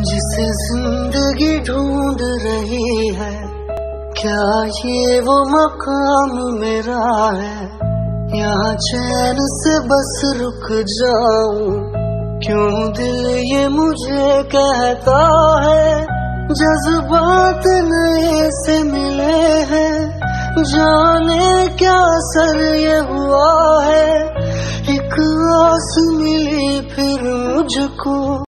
जिसे जिंदगी ढूंढ रही है, क्या ये वो मकाम मेरा है? यहाँ चैन से बस रुक जाऊं, क्यों दिल ये मुझे कहता है? जज्बात नए से मिले हैं, जाने क्या असर ये हुआ है। एक आस मिली फिर मुझको।